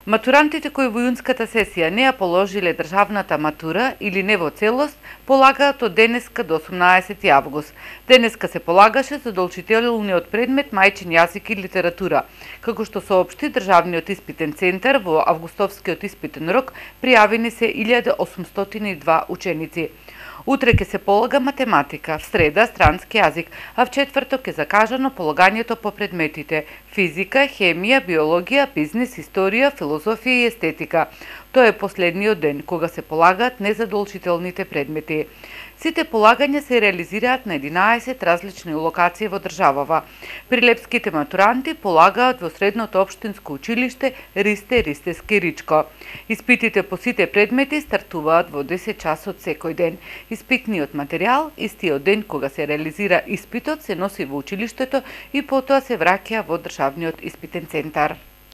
Матурантите кои во јунската сесија не ја положиле државната матура или не во целост, полагаат од денеска до 18 август. Денеска се полагаше задолжителниот предмет мајчин јазик и литература. Како што соопшти Државниот испитен центар, во августовскиот испитен рок пријавени се 1802 ученици. Утре ќе се полага математика, в среда странски јазик, а в четврток е закажано полагањето по предметите физика, хемија, биологија, бизнес, историја, филозофија и естетика. Тоа е последниот ден кога се полагаат незадолжителните предмети. Сите полагања се реализираат на 11 различни локации во државава. Прилепските матуранти полагаат во средното општинско училиште Ристе Ричко. Испитите по сите предмети стартуваат во 10 часот секој ден. Испитниот материјал, истиот ден кога се реализира испитот, се носи во училиштето и потоа се враќа во Државниот испитен центар.